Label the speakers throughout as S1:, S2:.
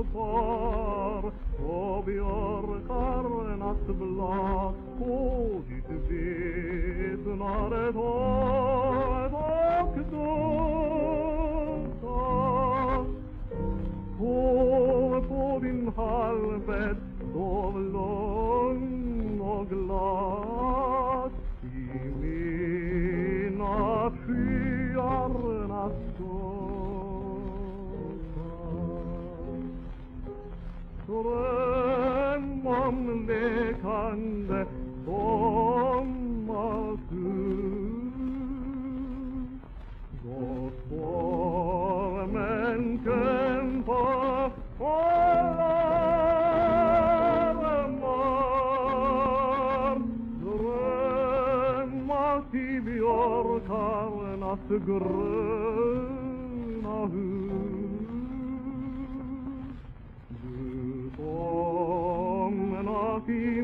S1: far och björkarnas blad på ditt betnade torg och dörrar. På din halvbädd sov lugn och glad i mina skyarnas dröm om lekande sommartur, då stormen kämpar och larmar. Dröm att i björkarnas gröna hus du somnat i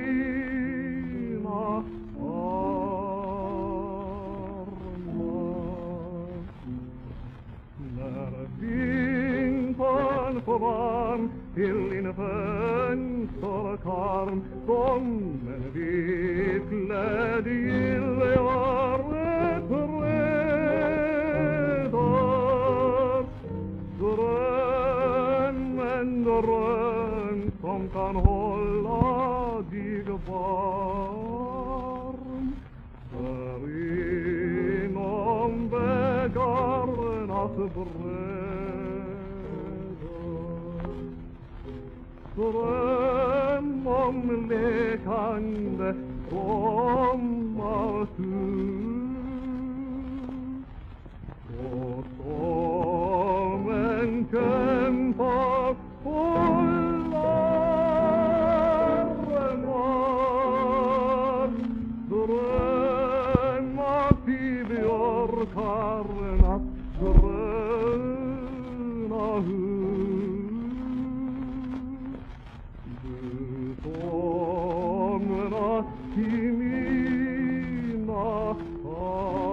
S1: mina armar. När vintern får varm till din fönsterkarm som en vitklädd gillare träder, dröm som kan hålla dig varm där inom väggarnas bräder. Dröm om lekande sommartur, och stormen kämpar och larmar. Dröm att i björkarnas gröna hus du somnat i mina armar.